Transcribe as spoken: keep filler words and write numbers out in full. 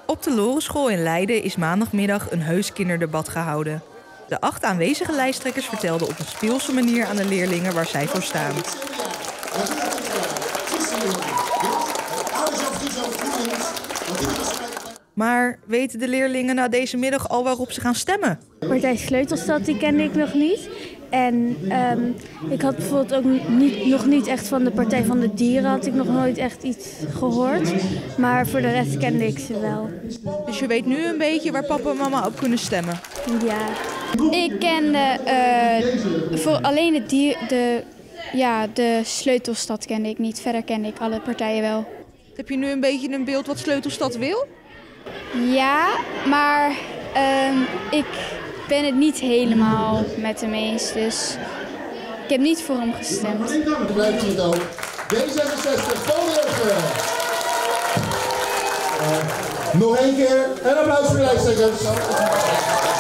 Op de Lorenschool in Leiden is maandagmiddag een heus kinderdebat gehouden. De acht aanwezige lijsttrekkers vertelden op een speelse manier aan de leerlingen waar zij voor staan. Maar weten de leerlingen na deze middag al waarop ze gaan stemmen? Partij Sleutelstad, die kende ik nog niet. En um, ik had bijvoorbeeld ook niet, nog niet echt van de Partij van de Dieren, had ik nog nooit echt iets gehoord. Maar voor de rest kende ik ze wel. Dus je weet nu een beetje waar papa en mama op kunnen stemmen? Ja. Ik kende uh, voor alleen de, dier, de, ja, de Sleutelstad kende ik niet. Verder kende ik alle partijen wel. Heb je nu een beetje een beeld wat Sleutelstad wil? Ja, maar uh, ik ben het niet helemaal met hem eens, dus ik heb niet voor hem gestemd. Dan blijft het ook. D zesenzestig, Paul uh, Nog één keer en applaus voor de lijsttrekkers.